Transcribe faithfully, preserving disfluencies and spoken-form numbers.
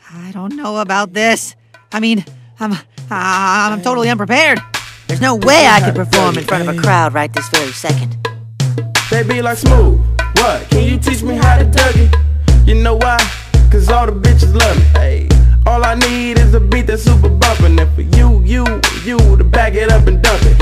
I don't know about this. I mean, I'm, I'm totally unprepared. There's no way I could perform in front of a crowd right this very second. They be like, Smooth, what? Can you teach me how to Dougie? You know why? Cause all the bitches love me. Hey, all I need is a beat that's super bumpin'. And for you, you, you to back it up and dump it.